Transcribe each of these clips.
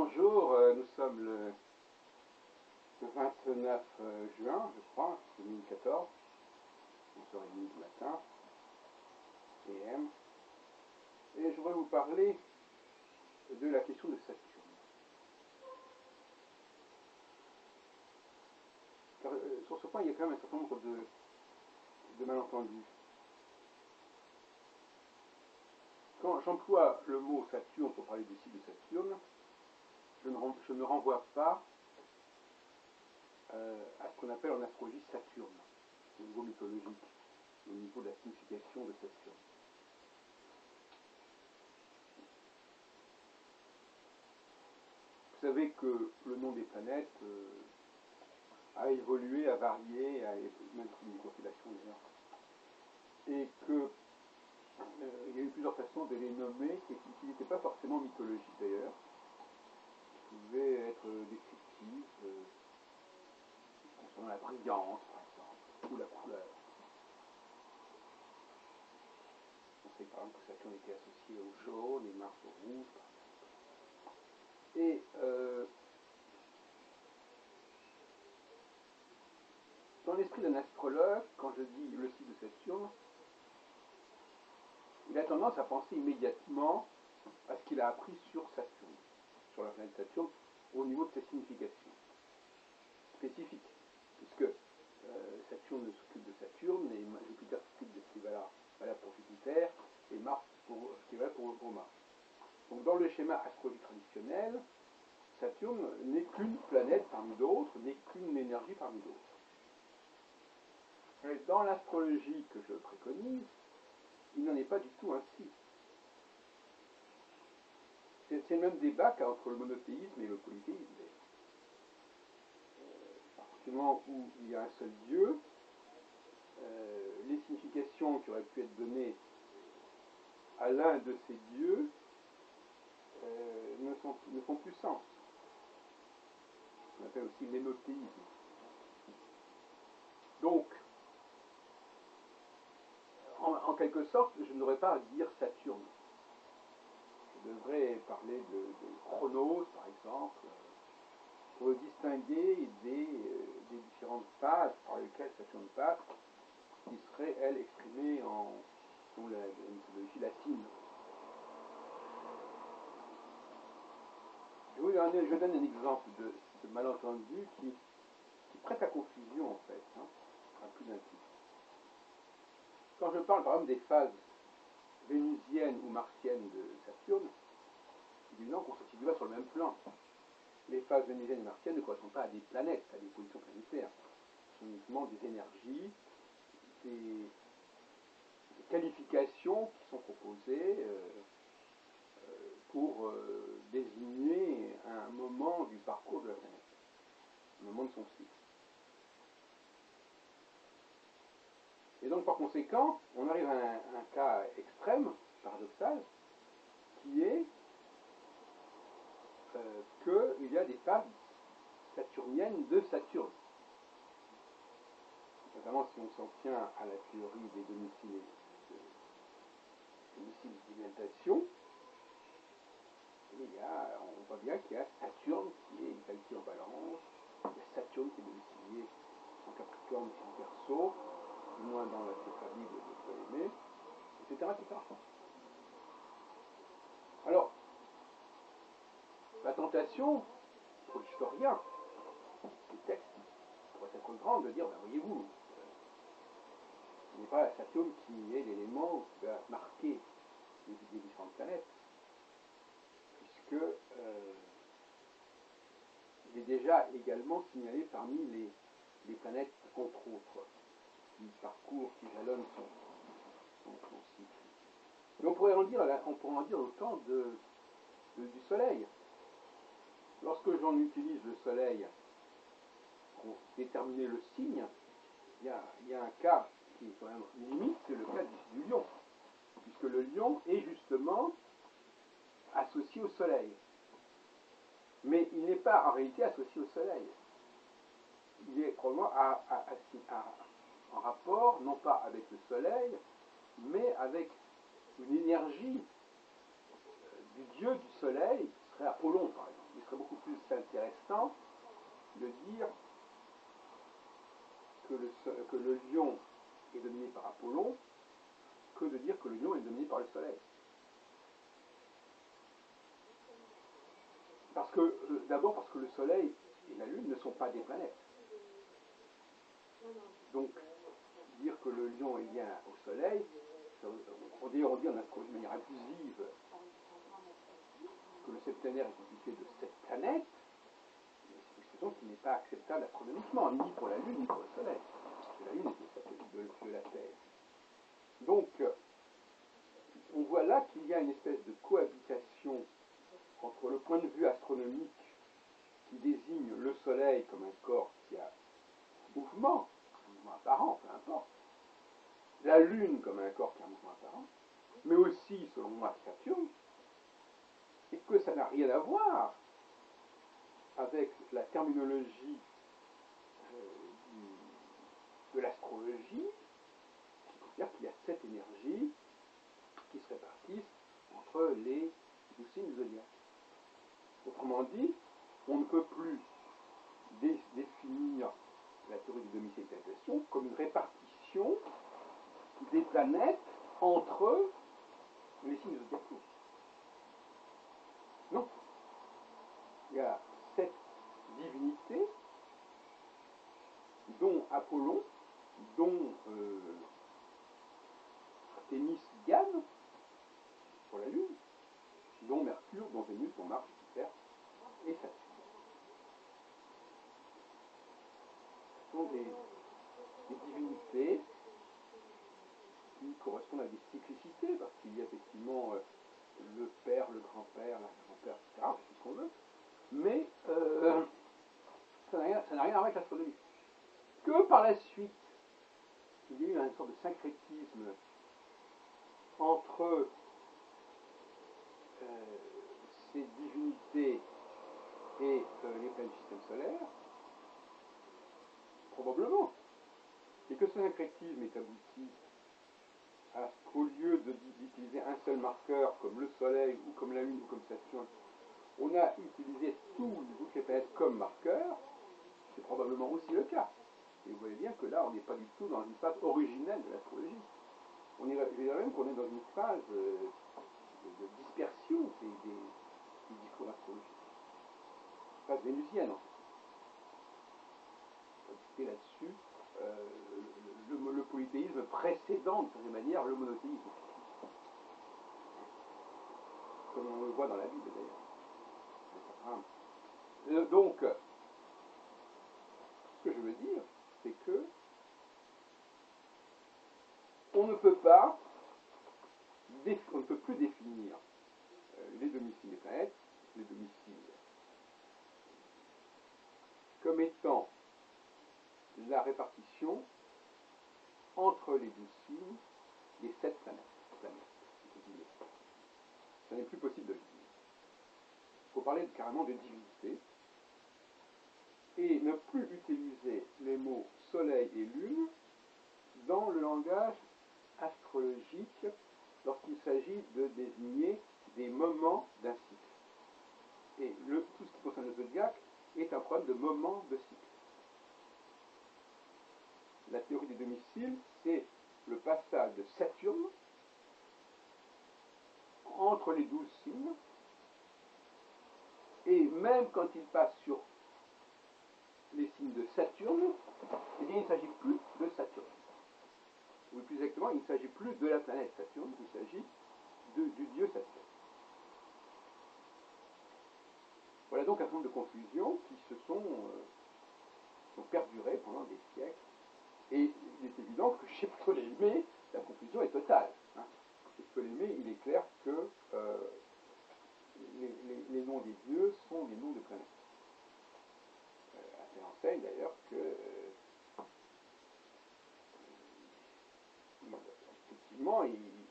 bonjour, nous sommes le 29 juin, je crois, 2014, 11h30 du matin, PM, et je voudrais vous parler de la question de Saturne. Car, sur ce point, il y a quand même un certain nombre de malentendus. Quand j'emploie le mot Saturne pour parler du site de Saturne, je ne renvoie pas à ce qu'on appelle en astrologie Saturne, au niveau mythologique, au niveau de la signification de Saturne. Vous savez que le nom des planètes a évolué, a varié, même sous les constellations d'ailleurs, et que il y a eu plusieurs façons de les nommer qui n'étaient pas forcément mythologiques d'ailleurs, qui pouvaient être descriptives concernant la brillance par exemple, ou la couleur. On sait par exemple que Saturne était associé au jaune et Mars au rouge par exemple. Et dans l'esprit d'un astrologue, quand je dis le site de Saturne, il a tendance à penser immédiatement à ce qu'il a appris sur Saturne, sur la planète Saturne, au niveau de sa signification spécifique, puisque Saturne s'occupe de Saturne, et Jupiter s'occupe de ce qui est valable pour Jupiter, et Mars pour ce qui est valable pour Mars. Donc dans le schéma astrologique traditionnel, Saturne n'est qu'une planète parmi d'autres, n'est qu'une énergie parmi d'autres. Mais dans l'astrologie que je préconise, il n'en est pas du tout ainsi. C'est le même débat qu'entre le monothéisme et le polythéisme. À partir du moment où il y a un seul Dieu, les significations qui auraient pu être données à l'un de ces dieux ne font plus sens. On appelle aussi l'énothéisme. Donc, en quelque sorte, je n'aurais pas à dire Saturne. Je devrais parler de Chronos, par exemple, pour le distinguer des différentes phases par lesquelles Saturne passe, qui seraient, elles, exprimées selon la mythologie latine. Je donne un exemple de malentendu qui prête à confusion, en fait, à plus d'un titre. Quand je parle, par exemple, des phases vénusiennes ou martiennes de Saturne, c'est évident qu'on se situe sur le même plan. Les phases vénusiennes et martiennes ne correspondent pas à des planètes, à des positions planétaires. Ce sont uniquement des énergies, des qualifications qui sont proposées pour désigner un moment du parcours de la planète, un moment de son cycle. Et donc par conséquent, on arrive à un cas extrême, paradoxal, qui est qu'il y a des phases saturniennes de Saturne. Notamment si on s'en tient à la théorie des domiciles d'alimentation, on voit bien qu'il y a Saturne qui est qualifié en balance, il y a Saturne qui est domicilié en Capricorne et en Verseau, du moins dans la famille de Ptolémée, etc., etc. Alors, la tentation, pour l'historien, les textes pourraient être grands de dire, ben voyez-vous, ce n'est pas la Saturne qui est l'élément qui va marquer les différentes planètes, puisque il est déjà également signalé parmi les planètes, entre autres, qui jalonnent son cycle. Mais on pourrait en dire autant du Soleil. Lorsque j'en utilise le Soleil pour déterminer le signe, il y a un cas qui est quand même limite, c'est le cas du Lion, puisque le Lion est justement associé au Soleil. Mais il n'est pas en réalité associé au Soleil. Il est probablement en rapport, non pas avec le Soleil, mais avec une énergie du dieu du Soleil, qui serait Apollon par exemple. Il serait intéressant de dire que le lion est dominé par Apollon que de dire que le lion est dominé par le soleil. D'abord parce que le soleil et la lune ne sont pas des planètes. Donc, dire que le lion est lié au soleil, on dit en astrologie de manière abusive que le septénaire est constitué de 7 planètes, c'est une expression qui n'est pas acceptable astronomiquement, ni pour la lune, ni pour le soleil. Parce que la lune est une satellite de la Terre. Donc, on voit là qu'il y a une espèce de cohabitation entre le point de vue astronomique qui désigne le soleil comme un corps qui a mouvement apparent, peu importe, la lune comme un corps qui a un mouvement apparent, mais aussi, selon moi, Saturne, et que ça n'a rien à voir avec la terminologie de l'astrologie, qui considère qu'il y a 7 énergies qui se répartissent entre les 12 signes du zodiaque. Autrement dit, on ne peut plus définir la théorie du domiciliation comme une répartition des planètes entre les signes zodiacaux. Non. Il y a 7 divinités, dont Apollon, dont Artémis Diane, pour la Lune, dont Mercure, dont Vénus, dont Mars, Jupiter et Saturne. Ce sont des divinités qui correspondent à des cyclicités, parce qu'il y a effectivement le père, le grand-père, l'arrière-grand-père, etc., c'est ce qu'on veut, mais ça n'a rien à voir avec l'astronomie. Que par la suite, il y a eu une sorte de syncrétisme entre ces divinités et les planètes du système solaire, probablement, et que ce syncrétisme est abouti à ce qu'au lieu d'utiliser un seul marqueur comme le Soleil ou comme la Lune ou comme Saturne, on a utilisé toutes les planètes comme marqueurs, c'est probablement aussi le cas. Et vous voyez bien que là, on n'est pas du tout dans une phase originelle de l'astrologie. Je dirais même qu'on est dans une phase de dispersion des discours astrologiques. Phase vénusienne, en fait. On peut discuter là-dessus. Le polythéisme précédent, de certaine manière, le monothéisme. Comme on le voit dans la Bible, d'ailleurs. Donc, ce que je veux dire, c'est que on ne peut plus définir les domiciles des planètes, les domiciles, comme étant la répartition entre les 12 signes des 7 planètes. Ça n'est plus possible de le dire. Il faut parler carrément de divinité et ne plus utiliser les mots soleil et lune dans le langage astrologique lorsqu'il s'agit de désigner des moments d'un cycle. Et tout ce qui concerne le zodiaque est un problème de moment de cycle. La théorie des domiciles, c'est le passage de Saturne entre les 12 signes, et même quand il passe sur les signes de Saturne, eh bien, il ne s'agit plus de Saturne. Ou plus exactement, il ne s'agit plus de la planète Saturne, il s'agit du dieu Saturne. Voilà donc un certain nombre de confusions qui se sont perdurées pendant des siècles. Et il est évident que chez Ptolémée, la confusion est totale. Hein. Chez Ptolémée, il est clair que les noms des dieux sont des noms de planètes. Elle enseigne d'ailleurs que effectivement,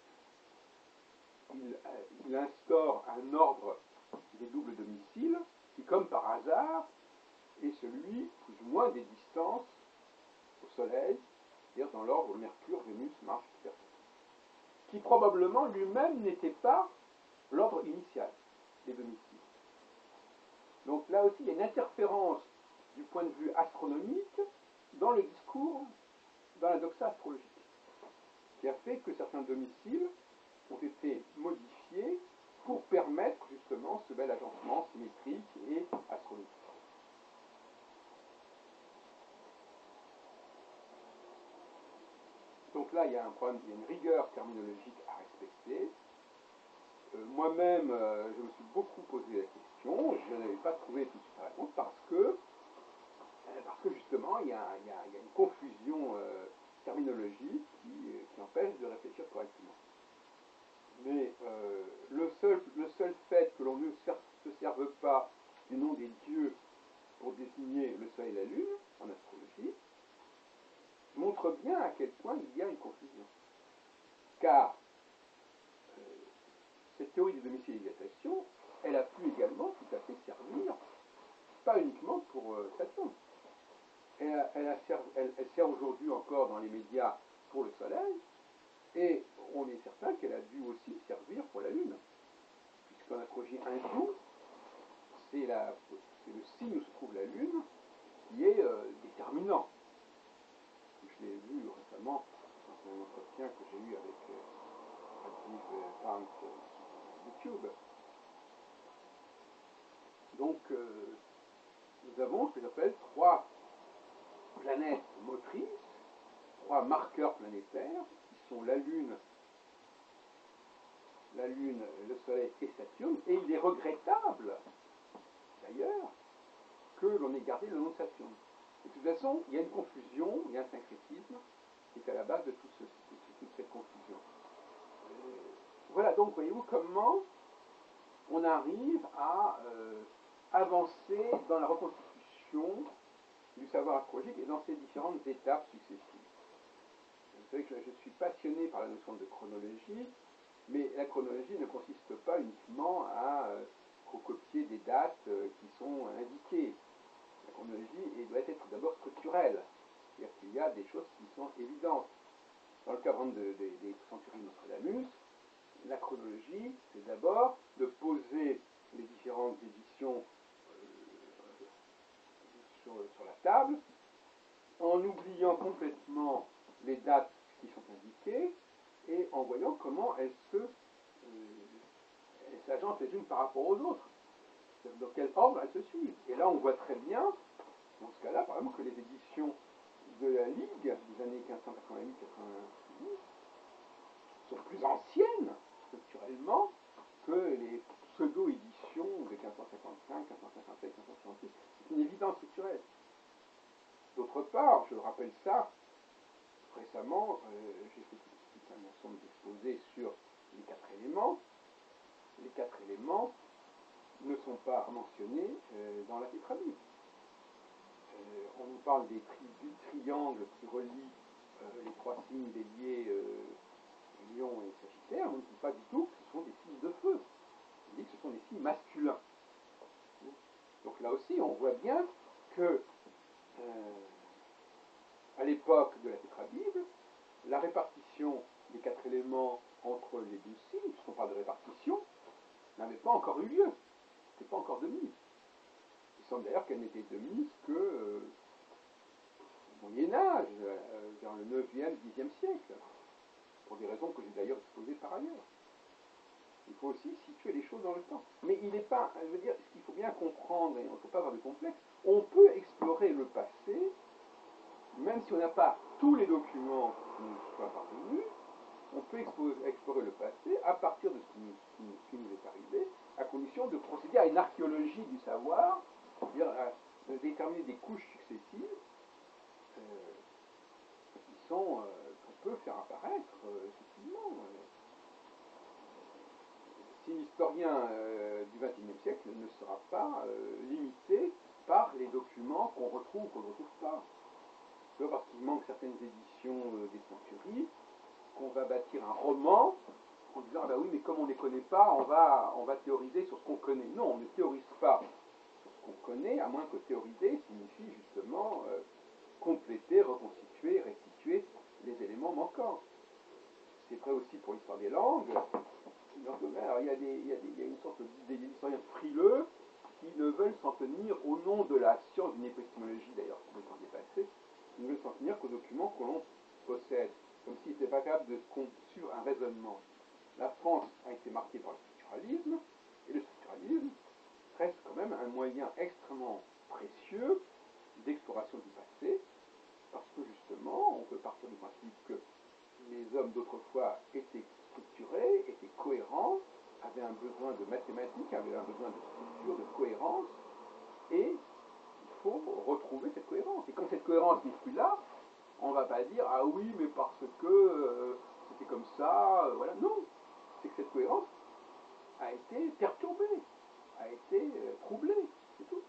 il instaure un ordre des doubles domiciles qui, comme par hasard, est celui, plus ou moins, des distances au Soleil, c'est-à-dire dans l'ordre Mercure, Vénus, Mars, Jupiter, qui probablement lui-même n'était pas l'ordre initial des domiciles. Donc là aussi, il y a une interférence du point de vue astronomique dans le discours, dans la doxa astrologique, qui a fait que certains domiciles ont été modifiés pour permettre justement ce bel agencement symétrique et astrologique. Donc là, il y a un problème, il y a une rigueur terminologique à respecter. Moi-même, je me suis beaucoup posé la question, je n'avais pas trouvé tout de suite la réponse parce que justement, il y a une confusion terminologique qui empêche de réfléchir correctement. Mais le seul fait que l'on ne se serve pas du nom des dieux pour désigner le soleil et la lune en astrologie montre bien à quel point il y a une confusion. Car cette théorie de domiciliation, elle a pu également tout à fait servir, pas uniquement pour Saturne. Elle sert aujourd'hui encore dans les médias pour le soleil, et on est certain qu'elle a dû aussi servir pour la lune. Puisqu'en astrologie hindoue, c'est le signe où se trouve la lune qui est déterminant. Je l'ai vu récemment dans un entretien que j'ai eu avec Rajiv Pant sur YouTube. Donc, nous avons ce que j'appelle 3 planètes motrices, 3 marqueurs planétaires, qui sont la Lune, le Soleil et Saturne, et il est regrettable, d'ailleurs, que l'on ait gardé le nom de Saturne. De toute façon, il y a une confusion, il y a un syncrétisme qui est à la base de toute cette confusion. Voilà donc, voyez-vous, comment on arrive à avancer dans la reconstitution du savoir astrologique et dans ses différentes étapes successives. Vous savez que je suis passionné par la notion de chronologie, mais la chronologie ne consiste pas uniquement à recopier des dates qui sont indiquées. La chronologie doit être d'abord structurelle, c'est-à-dire qu'il y a des choses qui sont évidentes. Dans le cas des centuries Nostradamus, la chronologie, c'est d'abord de poser les différentes éditions sur la table, en oubliant complètement les dates qui sont indiquées et en voyant comment elles s'agencent les unes par rapport aux autres, dans quel ordre elles se suivent. Et là, on voit très bien, dans ce cas-là, par exemple, que les éditions de la Ligue des années 1588-90 sont plus anciennes structurellement que les pseudo-éditions de 1555, 1557, 1566. C'est une évidence structurelle. D'autre part, je rappelle ça, récemment, j'ai fait tout un ensemble d'exposés sur les 4 éléments. Les 4 éléments ne sont pas mentionnés dans la tétrabible. On nous parle du triangle qui relie les 3 signes bélier, Lion et Sagittaire. On ne dit pas du tout que ce sont des signes de feu. On dit que ce sont des signes masculins. Donc là aussi, on voit bien que à l'époque de la tétrabible, la répartition des 4 éléments entre les 12 signes, puisqu'on parle de répartition, n'avait pas encore eu lieu. C'était pas encore de mise. Il semble d'ailleurs qu'elle n'était de mise que au Moyen-Âge, vers le 9e, 10e siècle, pour des raisons que j'ai d'ailleurs exposées par ailleurs. Il faut aussi situer les choses dans le temps. Mais il n'est pas, je veux dire, ce qu'il faut bien comprendre, et il ne faut pas avoir de complexe, on peut explorer le passé, même si on n'a pas tous les documents qui nous soient parvenus, on peut explorer le passé à partir de ce qui nous est arrivé, à condition de procéder à une archéologie du savoir, c'est-à-dire de déterminer des couches successives qu'on peut faire apparaître, effectivement. Si l'historien du XXIe siècle ne sera pas limité par les documents qu'on retrouve ou qu'on ne retrouve pas. C'est pas parce qu'il manque certaines éditions des centuries qu'on va bâtir un roman en disant ah ben oui mais comme on ne les connaît pas on va théoriser sur ce qu'on connaît. Non, on ne théorise pas sur ce qu'on connaît, à moins que théoriser signifie justement compléter, reconstituer, restituer les éléments manquants. C'est vrai aussi pour l'histoire des langues. Alors, il y a une sorte d'historien frileux qui ne veulent s'en tenir au nom de la science d'une épistémologie d'ailleurs complètement dépassée, qui ne veulent s'en tenir qu'aux documents que l'on possède, comme s'ils n'étaient pas capables de construire un raisonnement. La France a été marquée par le structuralisme, et le structuralisme reste quand même un moyen extrêmement précieux d'exploration du passé, parce que justement, on peut partir du principe que les hommes d'autrefois étaient structurés, étaient cohérents, avaient un besoin de mathématiques, avaient un besoin de structure, de cohérence, et il faut retrouver cette cohérence. Et quand cette cohérence n'est plus là, on ne va pas dire ah oui, mais parce que c'était comme ça, voilà. Non, c'est que cette cohérence a été perturbée, a été troublée, c'est tout.